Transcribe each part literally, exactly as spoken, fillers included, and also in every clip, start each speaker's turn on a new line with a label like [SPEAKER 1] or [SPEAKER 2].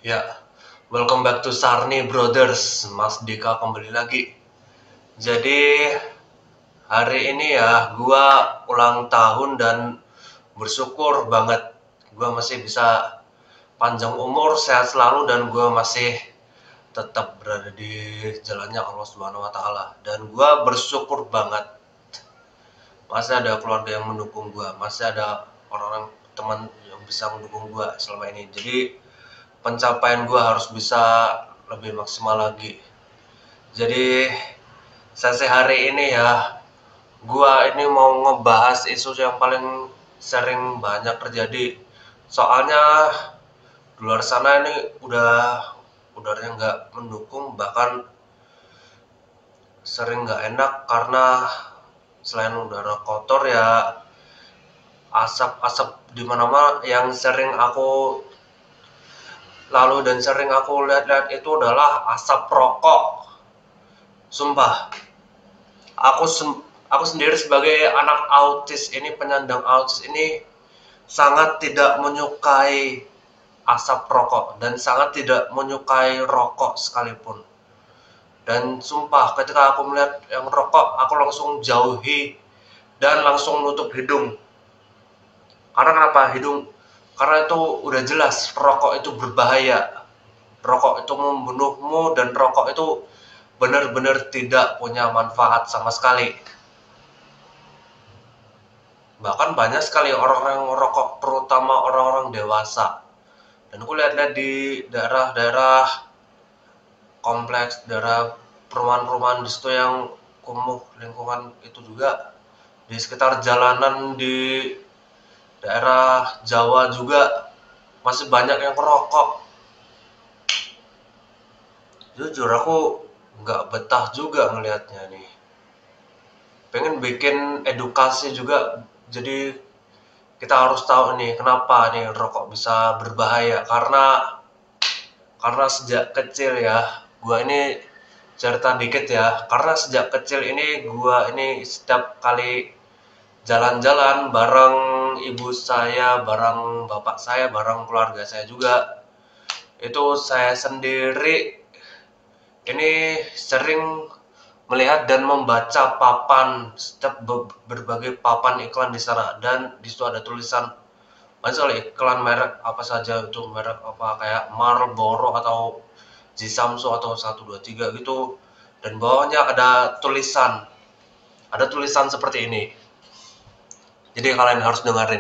[SPEAKER 1] Ya, welcome back to Sarni Brothers. Mas Dika kembali lagi. Jadi hari ini ya gua ulang tahun dan bersyukur banget gua masih bisa panjang umur, sehat selalu, dan gua masih tetap berada di jalannya Allah Subhanahu wa taala. Dan gua bersyukur banget masih ada keluarga yang mendukung gua, masih ada orang-orang teman yang bisa mendukung gua selama ini. Jadi pencapaian gue harus bisa lebih maksimal lagi. Jadi sesi hari ini ya, gue ini mau ngebahas isu yang paling sering banyak terjadi. Soalnya di luar sana ini udah udaranya nggak mendukung, bahkan sering nggak enak karena selain udara kotor ya asap-asap di mana-mana. Yang sering aku lalu dan sering aku lihat-lihat itu adalah asap rokok. Sumpah, aku sem- aku sendiri sebagai anak autis ini, penyandang autis ini, sangat tidak menyukai asap rokok dan sangat tidak menyukai rokok sekalipun. Dan sumpah, ketika aku melihat yang rokok, aku langsung jauhi dan langsung nutup hidung. Karena kenapa hidung? Karena itu udah jelas rokok itu berbahaya. Rokok itu membunuhmu dan rokok itu benar-benar tidak punya manfaat sama sekali. Bahkan banyak sekali orang-orang merokok, terutama orang-orang dewasa. Dan aku lihat-lihat di daerah-daerah kompleks, daerah perumahan-perumahan di situ yang kumuh, lingkungan itu juga, di sekitar jalanan di daerah Jawa juga masih banyak yang merokok. Jujur aku nggak betah juga ngelihatnya nih. Pengen bikin edukasi juga, jadi kita harus tahu nih kenapa nih rokok bisa berbahaya. Karena karena sejak kecil ya, gua ini cerita dikit ya. Karena sejak kecil ini gua ini setiap kali jalan-jalan bareng ibu saya, bareng bapak saya, bareng keluarga saya juga, itu saya sendiri ini sering melihat dan membaca papan, setiap berbagai papan iklan di sana, dan di situ ada tulisan banyak sekali iklan merek apa saja, itu merek apa kayak Marlboro atau Jisamsu atau satu dua tiga gitu, dan bawahnya ada tulisan ada tulisan seperti ini. Jadi kalian harus dengerin.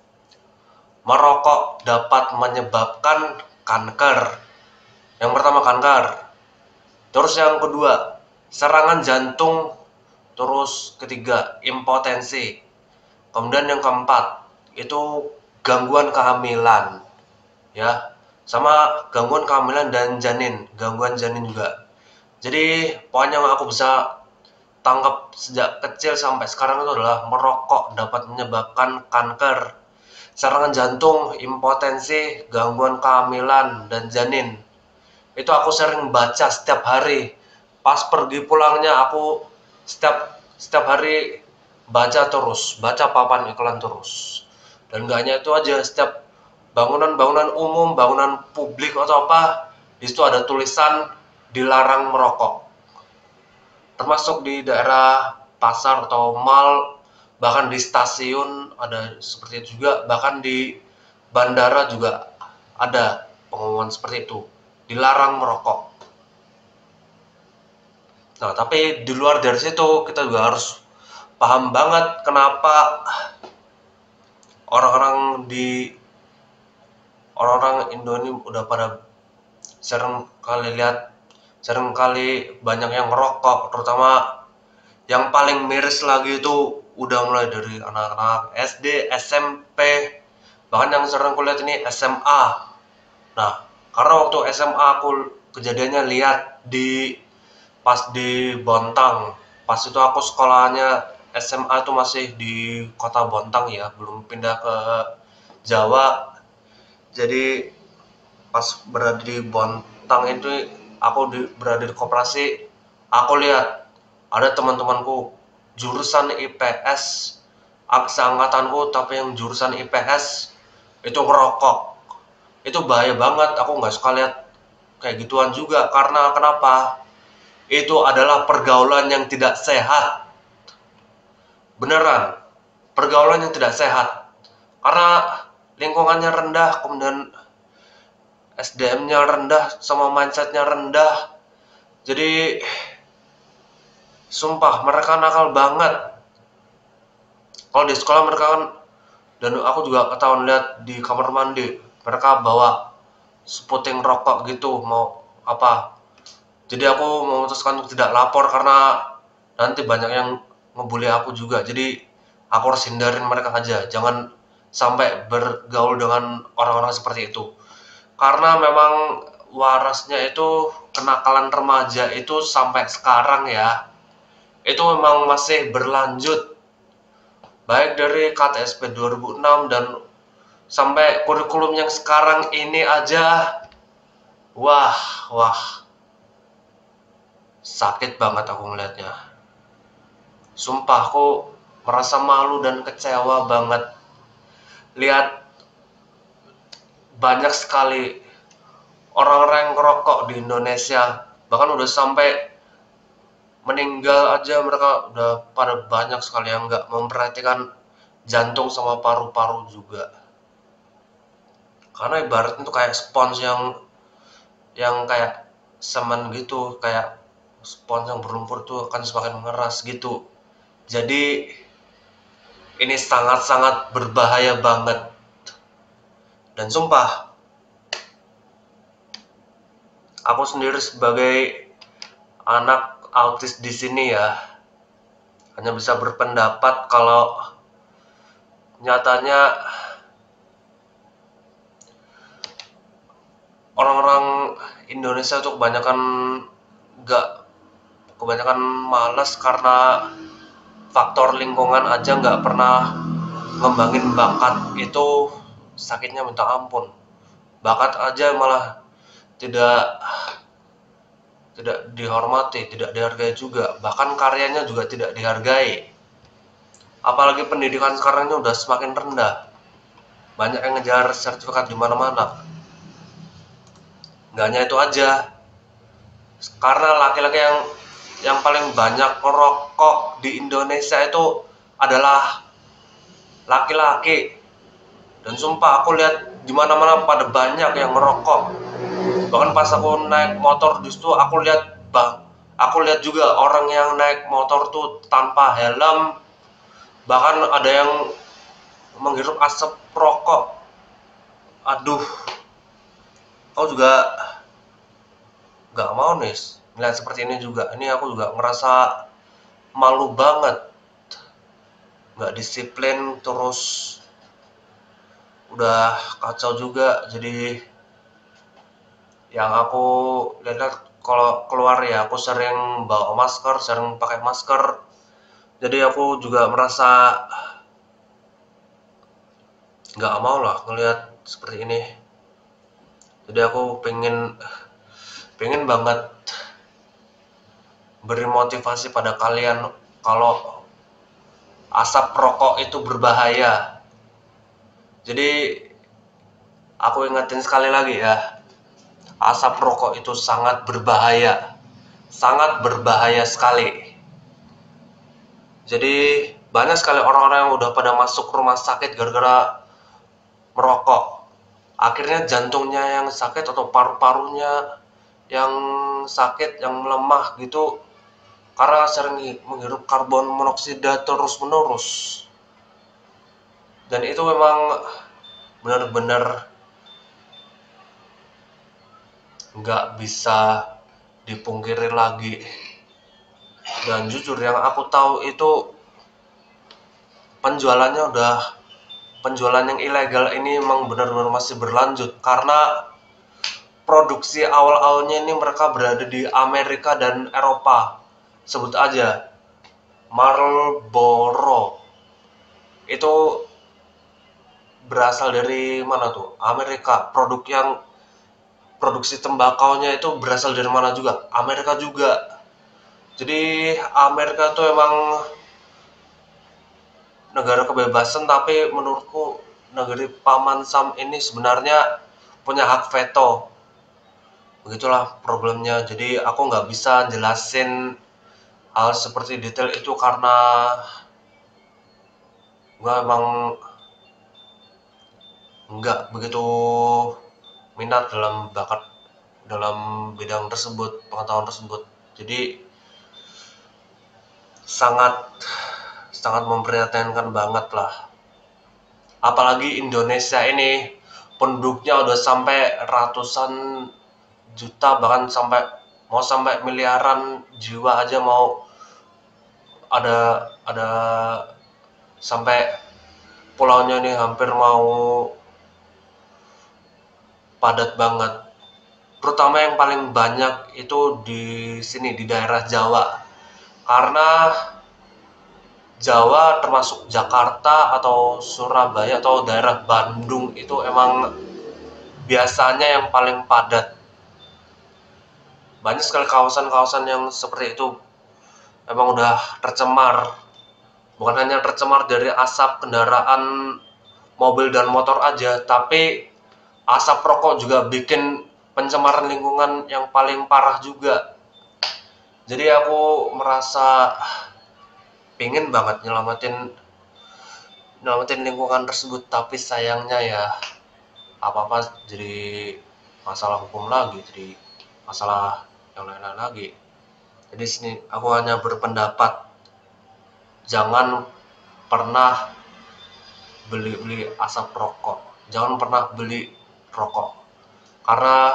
[SPEAKER 1] Merokok dapat menyebabkan kanker. Yang pertama kanker. Terus yang kedua, serangan jantung. Terus ketiga, impotensi. Kemudian yang keempat, itu gangguan kehamilan. Ya, sama gangguan kehamilan dan janin, gangguan janin juga. Jadi, poin yang aku bisa tangkap sejak kecil sampai sekarang itu adalah merokok dapat menyebabkan kanker, serangan jantung, impotensi, gangguan kehamilan dan janin. Itu aku sering baca setiap hari. Pas pergi pulangnya aku setiap setiap hari baca terus, baca papan iklan terus. Dan gak hanya itu aja, setiap bangunan-bangunan umum, bangunan publik atau apa, di situ ada tulisan dilarang merokok. Termasuk di daerah pasar atau mall, bahkan di stasiun ada seperti itu juga, bahkan di bandara juga ada pengumuman seperti itu, dilarang merokok. Nah, tapi di luar dari situ kita juga harus paham banget kenapa orang-orang di orang-orang Indo ini udah pada sering kali lihat, sering kali banyak yang merokok, terutama yang paling miris lagi itu udah mulai dari anak-anak S D, S M P, bahkan yang sering kulihat ini S M A. Nah, karena waktu S M A aku kejadiannya lihat di pas di Bontang. Pas itu aku sekolahnya S M A itu masih di kota Bontang ya, belum pindah ke Jawa. Jadi pas berada di Bontang itu aku di, berada di koperasi, aku lihat ada teman-temanku jurusan I P S, seangkatanku tapi yang jurusan I P S itu ngerokok. Itu bahaya banget, aku nggak suka lihat kayak gituan juga. Karena kenapa? Itu adalah pergaulan yang tidak sehat. Beneran, pergaulan yang tidak sehat. Karena lingkungannya rendah, kemudian S D M-nya rendah, sama mindset-nya rendah. Jadi, sumpah, mereka nakal banget. Kalau di sekolah mereka kan, dan aku juga ketahuan lihat di kamar mandi, mereka bawa seputing rokok gitu, mau apa. Jadi aku memutuskan untuk tidak lapor karena nanti banyak yang ngebully aku juga. Jadi aku harus hindarin mereka aja, jangan sampai bergaul dengan orang-orang seperti itu. Karena memang warasnya itu, kenakalan remaja itu sampai sekarang ya, itu memang masih berlanjut. Baik dari K T S P dua ribu enam dan sampai kurikulum yang sekarang ini aja. Wah, wah. Sakit banget aku ngelihatnya. Sumpah aku merasa malu dan kecewa banget. Lihat banyak sekali orang-orang yang ngerokok di Indonesia. Bahkan udah sampai meninggal aja, mereka udah pada banyak sekali yang nggak memperhatikan jantung sama paru-paru juga. Karena ibaratnya tuh kayak spons yang yang kayak semen gitu, kayak spons yang berlumpur tuh akan semakin mengeras gitu. Jadi ini sangat-sangat berbahaya banget. Dan sumpah, aku sendiri sebagai anak autis di sini ya, hanya bisa berpendapat kalau nyatanya orang-orang Indonesia tuh kebanyakan nggak kebanyakan malas karena faktor lingkungan aja, nggak pernah ngembangin bakat. Itu sakitnya minta ampun. Bakat aja malah tidak tidak dihormati, tidak dihargai juga. Bahkan karyanya juga tidak dihargai. Apalagi pendidikan sekarang ini udah semakin rendah. Banyak yang ngejar sertifikat di mana-mana. Nggak hanya itu aja. Karena laki-laki yang yang paling banyak merokok di Indonesia itu adalah laki-laki. Dan sumpah aku lihat di mana-mana pada banyak yang merokok. Bahkan pas aku naik motor justru aku lihat bang, aku lihat juga orang yang naik motor tuh tanpa helm. Bahkan ada yang menghirup asap rokok. Aduh, aku juga nggak mau nih melihat seperti ini juga. Ini aku juga ngerasa malu banget. Nggak disiplin, terus udah kacau juga. Jadi yang aku lihat kalau keluar ya, aku sering bawa masker, sering pakai masker. Jadi aku juga merasa nggak mau lah ngelihat seperti ini. Jadi aku pengen pengen banget beri motivasi pada kalian kalau asap rokok itu berbahaya. Jadi aku ingetin sekali lagi ya, asap rokok itu sangat berbahaya, sangat berbahaya sekali. Jadi banyak sekali orang-orang yang udah pada masuk rumah sakit gara-gara merokok. Akhirnya jantungnya yang sakit atau paru-parunya yang sakit, yang melemah gitu, karena sering menghirup karbon monoksida terus-menerus. Dan itu memang benar-benar nggak bisa dipungkiri lagi. Dan jujur yang aku tahu itu penjualannya udah penjualan yang ilegal ini memang benar-benar masih berlanjut, karena produksi awal-awalnya ini mereka berada di Amerika dan Eropa. Sebut aja Marlboro, itu berasal dari mana tuh? Amerika. Produk yang produksi tembakaunya itu berasal dari mana juga? Amerika juga. Jadi Amerika tuh emang negara kebebasan, tapi menurutku negeri Paman Sam ini sebenarnya punya hak veto. Begitulah problemnya. Jadi aku nggak bisa jelasin hal seperti detail itu karena gue emang nggak begitu minat dalam bakat dalam bidang tersebut, pengetahuan tersebut. Jadi sangat sangat memprihatinkan banget lah. Apalagi Indonesia ini penduduknya udah sampai ratusan juta, bahkan sampai mau sampai miliaran jiwa aja, mau ada ada sampai pulaunya ini hampir mau padat banget. Terutama yang paling banyak itu di sini di daerah Jawa. Karena Jawa termasuk Jakarta atau Surabaya atau daerah Bandung itu emang biasanya yang paling padat. Banyak sekali kawasan-kawasan yang seperti itu emang udah tercemar. Bukan hanya tercemar dari asap kendaraan mobil dan motor aja, tapi asap rokok juga bikin pencemaran lingkungan yang paling parah juga. Jadi aku merasa pengen banget nyelamatin nyelamatin lingkungan tersebut, tapi sayangnya ya apa-apa jadi masalah hukum lagi, jadi masalah yang lain-lain lagi. Jadi sini aku hanya berpendapat jangan pernah beli-beli asap rokok, jangan pernah beli rokok, karena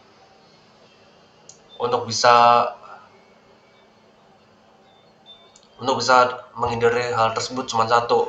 [SPEAKER 1] untuk bisa untuk bisa menghindari hal tersebut cuma satu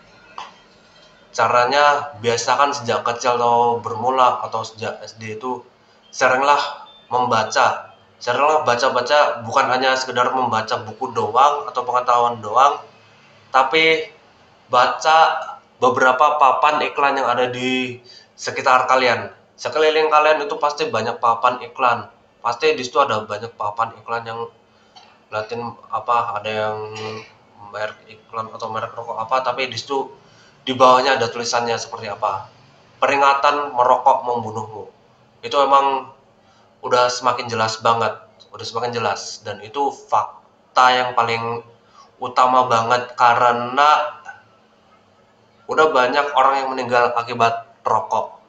[SPEAKER 1] caranya. Biasakan sejak kecil atau bermula atau sejak S D itu seringlah membaca, seringlah baca-baca, bukan hanya sekedar membaca buku doang atau pengetahuan doang, tapi baca beberapa papan iklan yang ada di sekitar kalian. Sekeliling kalian itu pasti banyak papan iklan, pasti di situ ada banyak papan iklan yang liatin apa, ada yang merek iklan atau merek rokok apa, tapi di situ di bawahnya ada tulisannya seperti apa, peringatan merokok membunuhmu. Itu emang udah semakin jelas banget, udah semakin jelas, dan itu fakta yang paling utama banget karena udah banyak orang yang meninggal akibat rokok.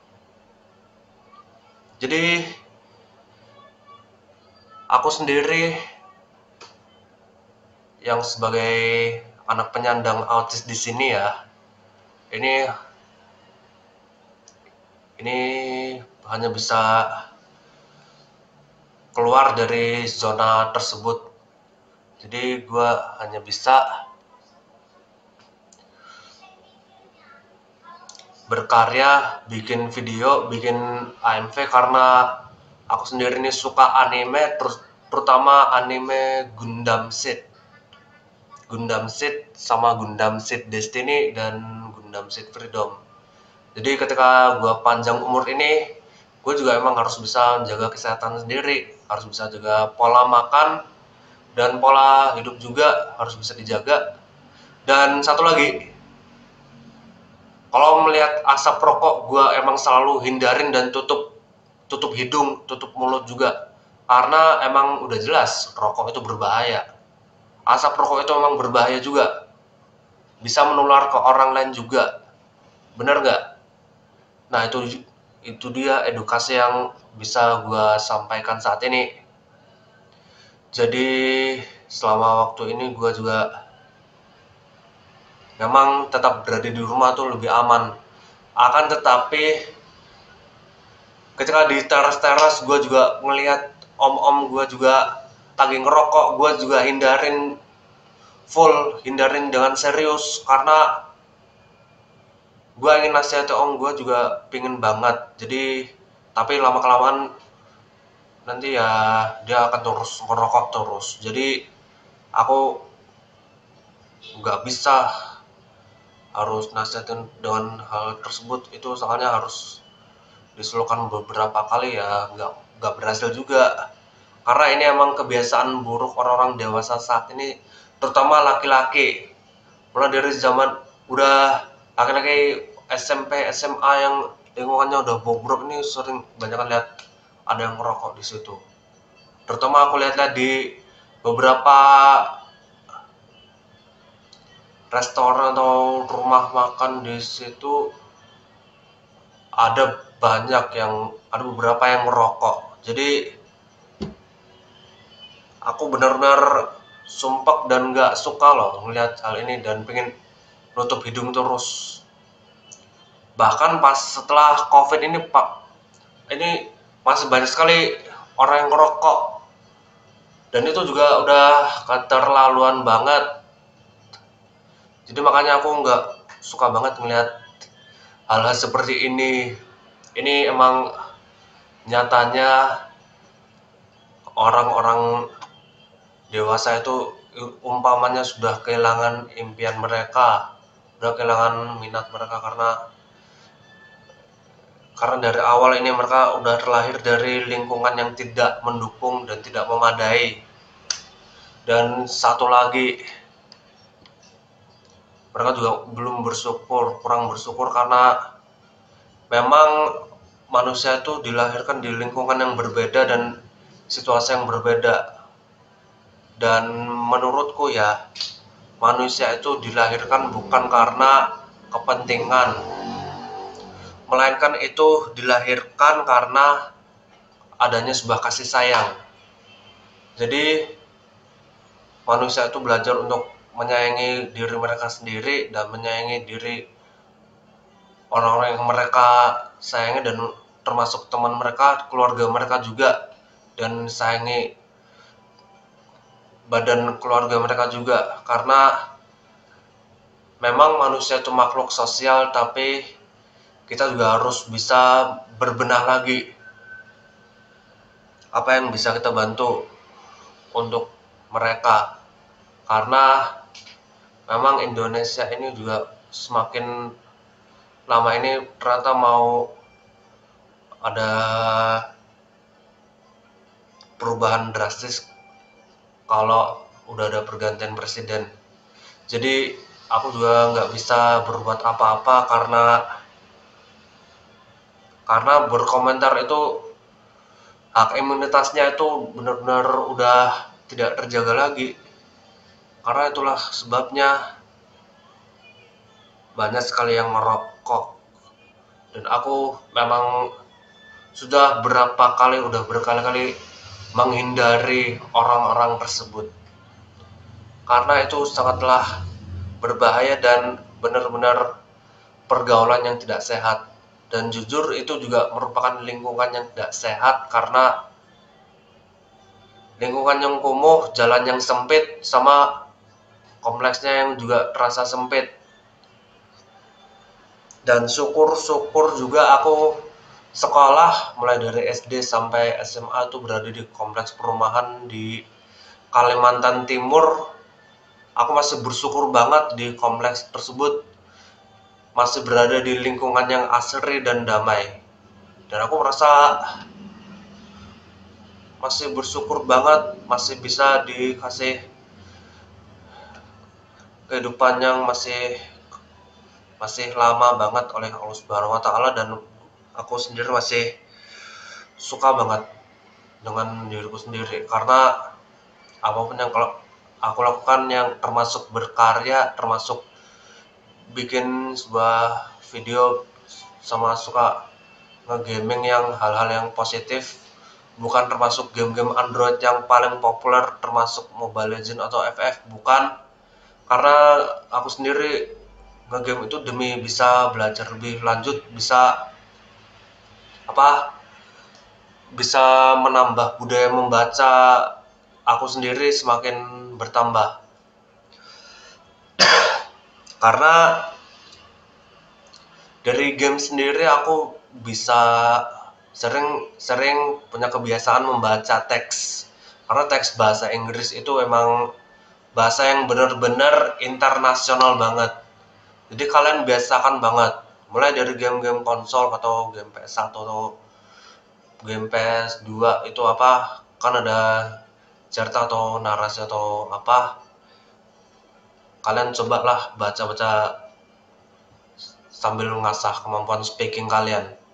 [SPEAKER 1] Jadi aku sendiri yang sebagai anak penyandang autis di sini ya, ini ini hanya bisa keluar dari zona tersebut. Jadi gue hanya bisa berkarya, bikin video, bikin A M V karena aku sendiri ini suka anime, terus terutama anime Gundam Seed. Gundam Seed sama Gundam Seed Destiny dan Gundam Seed Freedom. Jadi ketika gue panjang umur ini, gue juga emang harus bisa menjaga kesehatan sendiri, harus bisa jaga pola makan dan pola hidup juga harus bisa dijaga. Dan satu lagi, kalau melihat asap rokok, gue emang selalu hindarin dan tutup tutup hidung, tutup mulut juga, karena emang udah jelas rokok itu berbahaya. Asap rokok itu memang berbahaya juga, bisa menular ke orang lain juga, bener nggak? Nah itu itu dia edukasi yang bisa gue sampaikan saat ini. Jadi selama waktu ini gue juga memang tetap berada di rumah tuh lebih aman. Akan tetapi ketika di teras-teras gue juga ngelihat om-om gue juga lagi ngerokok, gue juga hindarin full, hindarin dengan serius, karena gue ingin nasihatnya om gue juga pingin banget. Jadi tapi lama kelamaan nanti ya dia akan terus ngerokok terus. Jadi aku nggak bisa harus nasihatin dengan hal tersebut, itu soalnya harus disulukan beberapa kali ya, nggak nggak berhasil juga. Karena ini emang kebiasaan buruk orang-orang dewasa saat ini, terutama laki-laki. Mulai dari zaman udah laki-laki S M P, S M A yang lingkungannya udah bobrok nih, sering banyak kan lihat ada yang ngerokok di situ. Terutama aku lihat-lihat di beberapa restoran atau rumah makan di situ ada banyak yang ada beberapa yang merokok. Jadi aku benar-benar sumpek dan nggak suka loh melihat hal ini dan pengen nutup hidung terus. Bahkan pas setelah COVID ini Pak, ini masih banyak sekali orang yang ngerokok dan itu juga udah keterlaluan banget. Jadi makanya aku nggak suka banget ngeliat hal-hal seperti ini. Ini emang nyatanya orang-orang dewasa itu umpamanya sudah kehilangan impian mereka, sudah kehilangan minat mereka karena karena dari awal ini mereka udah terlahir dari lingkungan yang tidak mendukung dan tidak memadai. Dan satu lagi, mereka juga belum bersyukur, kurang bersyukur karena memang manusia itu dilahirkan di lingkungan yang berbeda dan situasi yang berbeda. Dan menurutku ya, manusia itu dilahirkan bukan karena kepentingan, melainkan itu dilahirkan karena adanya sebuah kasih sayang. Jadi manusia itu belajar untuk menyayangi diri mereka sendiri dan menyayangi diri orang-orang yang mereka sayangi dan termasuk teman mereka, keluarga mereka juga, dan sayangi badan keluarga mereka juga, karena memang manusia itu makhluk sosial, tapi kita juga harus bisa berbenah lagi apa yang bisa kita bantu untuk mereka, karena memang Indonesia ini juga semakin lama ini ternyata mau ada perubahan drastis kalau udah ada pergantian presiden. Jadi aku juga nggak bisa berbuat apa-apa karena karena berkomentar itu hak imunitasnya itu benar-benar udah tidak terjaga lagi. Karena itulah sebabnya banyak sekali yang merokok. Dan aku memang sudah berapa kali, udah berkali-kali menghindari orang-orang tersebut. Karena itu sangatlah berbahaya dan benar-benar pergaulan yang tidak sehat. Dan jujur itu juga merupakan lingkungan yang tidak sehat karena lingkungan yang kumuh, jalan yang sempit, sama kompleksnya yang juga terasa sempit. Dan syukur-syukur juga aku sekolah mulai dari S D sampai S M A itu berada di kompleks perumahan di Kalimantan Timur. Aku masih bersyukur banget di kompleks tersebut masih berada di lingkungan yang asri dan damai. Dan aku merasa masih bersyukur banget masih bisa dikasih kehidupan yang masih masih lama banget oleh Allah Subhanahu wa taala, dan aku sendiri masih suka banget dengan diriku sendiri karena apapun yang kalau aku lakukan yang termasuk berkarya, termasuk bikin sebuah video, sama suka nge-gaming yang hal-hal yang positif, bukan termasuk game-game Android yang paling populer termasuk Mobile Legends atau F F, bukan, karena aku sendiri nge-game itu demi bisa belajar lebih lanjut, bisa apa bisa menambah budaya membaca aku sendiri semakin bertambah. Karena dari game sendiri aku bisa sering-sering punya kebiasaan membaca teks, karena teks bahasa Inggris itu emang bahasa yang benar-benar internasional banget. Jadi kalian biasakan banget, mulai dari game-game konsol atau game P S satu atau game P S dua itu apa, kan ada cerita atau narasi atau apa, kalian cobalah baca-baca sambil mengasah kemampuan speaking kalian.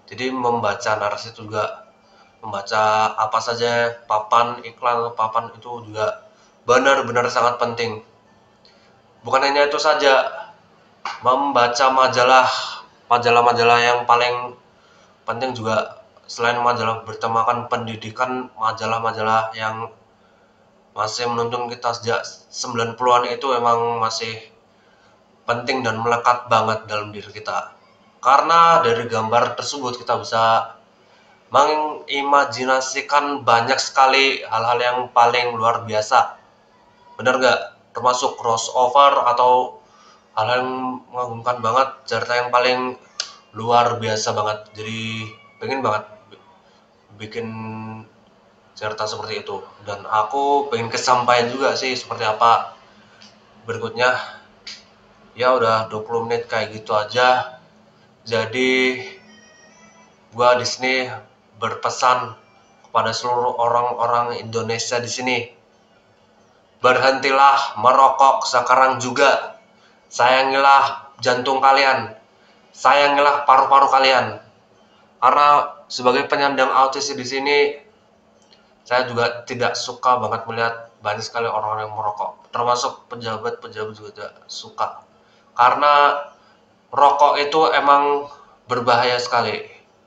[SPEAKER 1] Jadi membaca narasi itu juga, membaca apa saja papan iklan atau papan itu juga benar-benar sangat penting. Bukan hanya itu saja, membaca majalah, majalah-majalah yang paling penting juga, selain majalah bertemakan pendidikan, majalah-majalah yang masih menuntun kita sejak sembilan puluhan itu emang masih penting dan melekat banget dalam diri kita. Karena dari gambar tersebut kita bisa mengimajinasikan banyak sekali hal-hal yang paling luar biasa. Bener gak? Termasuk crossover atau hal yang mengagumkan banget, cerita yang paling luar biasa banget. Jadi pengen banget bikin cerita seperti itu. Dan aku pengen kesampaian juga sih seperti apa berikutnya. Ya udah dua puluh menit kayak gitu aja. Jadi gua di sini berpesan kepada seluruh orang-orang Indonesia di sini. Berhentilah merokok sekarang juga. Sayangilah jantung kalian. Sayangilah paru-paru kalian. Karena sebagai penyandang autis di sini, saya juga tidak suka banget melihat banyak sekali orang-orang yang merokok. Termasuk pejabat-pejabat juga tidak suka. Karena rokok itu emang berbahaya sekali.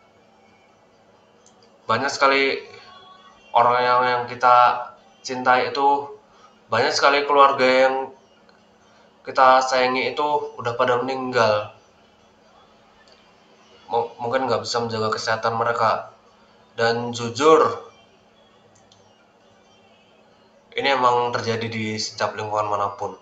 [SPEAKER 1] Banyak sekali orang yang, yang kita cintai itu, banyak sekali keluarga yang kita sayangi itu udah pada meninggal. M mungkin nggak bisa menjaga kesehatan mereka. Dan jujur, ini emang terjadi di setiap lingkungan manapun.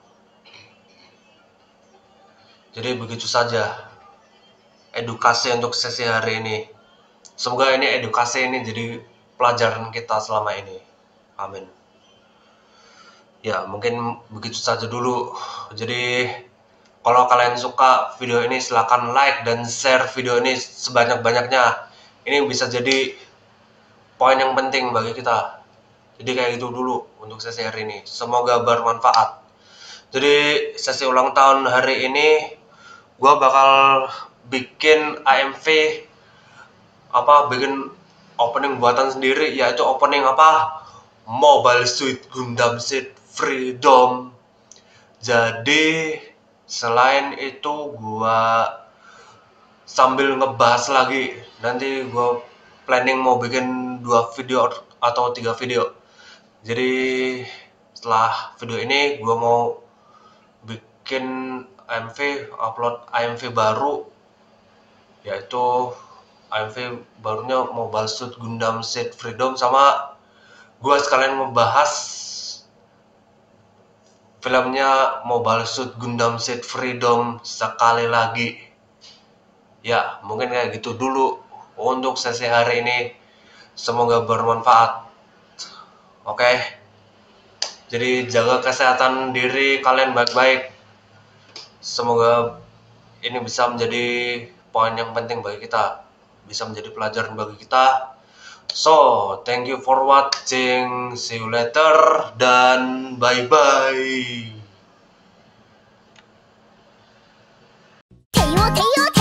[SPEAKER 1] Jadi begitu saja edukasi untuk sesi hari ini. Semoga ini edukasi ini jadi pelajaran kita selama ini. Amin. Ya, mungkin begitu saja dulu. Jadi kalau kalian suka video ini, silahkan like dan share video ini sebanyak-banyaknya. Ini bisa jadi poin yang penting bagi kita. Jadi kayak gitu dulu untuk sesi hari ini. Semoga bermanfaat. Jadi sesi ulang tahun hari ini gue bakal bikin A M V, apa bikin opening buatan sendiri, yaitu opening apa, Mobile Suit Gundam Seed Freedom. Jadi selain itu gue sambil ngebahas lagi, nanti gue planning mau bikin dua video atau tiga video. Jadi setelah video ini gue mau bikin A M V, upload A M V baru, yaitu A M V barunya Mobile Suit Gundam Seed Freedom, sama gue sekalian membahas filmnya Mobile Suit Gundam Seed Freedom sekali lagi. Ya, mungkin kayak gitu dulu untuk sesi hari ini. Semoga bermanfaat. Oke. Jadi jaga kesehatan diri kalian baik-baik. Semoga ini bisa menjadi poin yang penting bagi kita, bisa menjadi pelajaran bagi kita. So, thank you for watching. See you later dan bye-bye.